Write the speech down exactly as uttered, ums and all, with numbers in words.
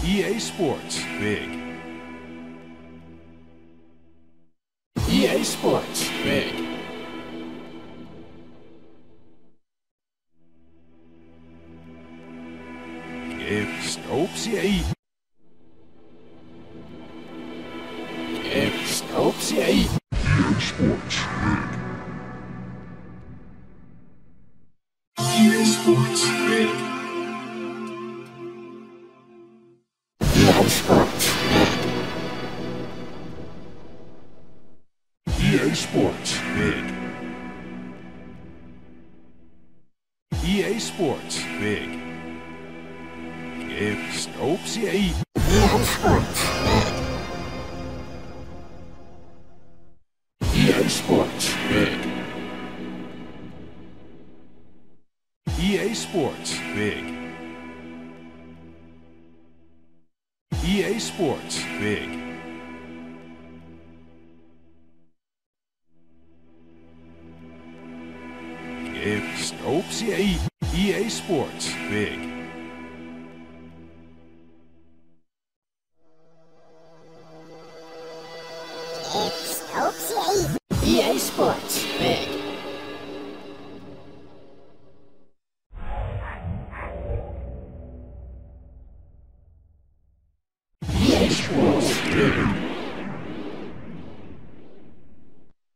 E A Sports Big. E A Sports Big. Gives optie I. Gives optie I. E A Sports Big. E A Sports Big. E A Sports Big. E A Sports Big. E A Sports Big. Gives optie I. E A Sports Big. E A Sports Big. E A Sports Big. E A Sports Big. Gives optie I. E A Sports Big. Gives optie I. E A Sports Big. E A Sports Big.